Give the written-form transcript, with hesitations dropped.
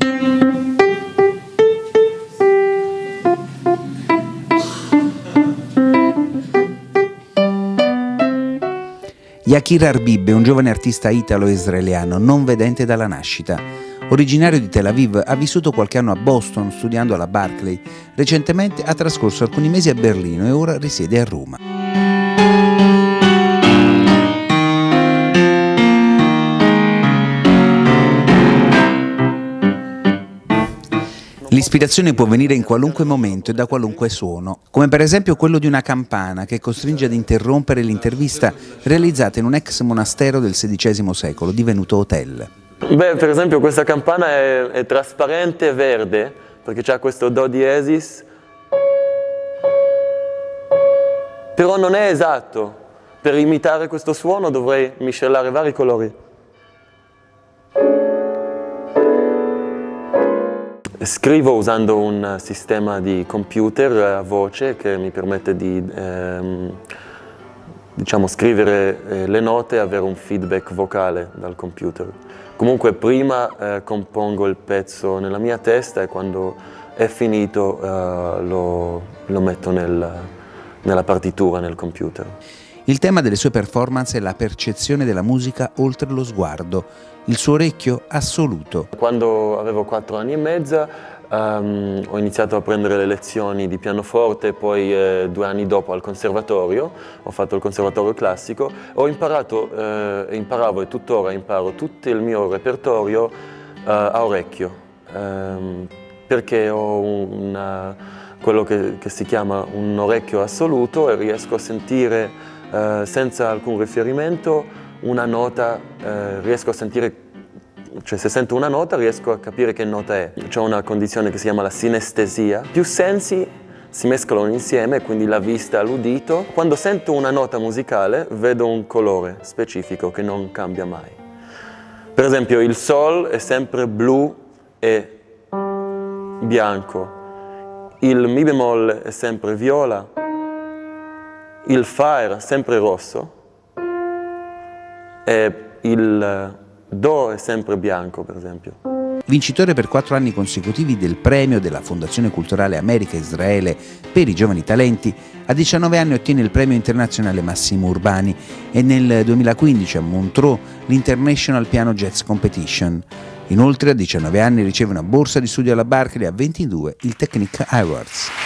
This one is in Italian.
Yakir Arbib è un giovane artista italo-israeliano non vedente dalla nascita. Originario di Tel Aviv, ha vissuto qualche anno a Boston studiando alla Berkeley. Recentemente ha trascorso alcuni mesi a Berlino e ora risiede a Roma. L'ispirazione può venire in qualunque momento e da qualunque suono, come per esempio quello di una campana che costringe ad interrompere l'intervista realizzata in un ex monastero del XVI secolo, divenuto hotel. Beh, per esempio questa campana è trasparente e verde, perché ha questo do diesis, però non è esatto. Per imitare questo suono dovrei miscelare vari colori. Scrivo usando un sistema di computer a voce che mi permette di scrivere le note e avere un feedback vocale dal computer. Comunque prima compongo il pezzo nella mia testa e quando è finito lo metto nella partitura, nel computer. Il tema delle sue performance è la percezione della musica oltre lo sguardo, il suo orecchio assoluto. Quando avevo 4 anni e mezzo ho iniziato a prendere le lezioni di pianoforte, poi 2 anni dopo al conservatorio, ho fatto il conservatorio classico, ho imparato, imparavo e tuttora imparo tutto il mio repertorio a orecchio, perché ho quello che si chiama un orecchio assoluto e riesco a sentire senza alcun riferimento una nota, riesco a sentire, cioè se sento una nota riesco a capire che nota è. C'è una condizione che si chiama la sinestesia. Più sensi si mescolano insieme, quindi la vista, l'udito. Quando sento una nota musicale vedo un colore specifico che non cambia mai. Per esempio il sol è sempre blu e bianco, il mi bemolle è sempre viola, il fa è sempre rosso e il do è sempre bianco, per esempio. Vincitore per 4 anni consecutivi del premio della Fondazione Culturale America Israele per i giovani talenti, a 19 anni ottiene il premio internazionale Massimo Urbani e nel 2015 a Montreux l'International Piano Jazz Competition. Inoltre a 19 anni riceve una borsa di studio alla Berkeley, a 22 il Technique Awards.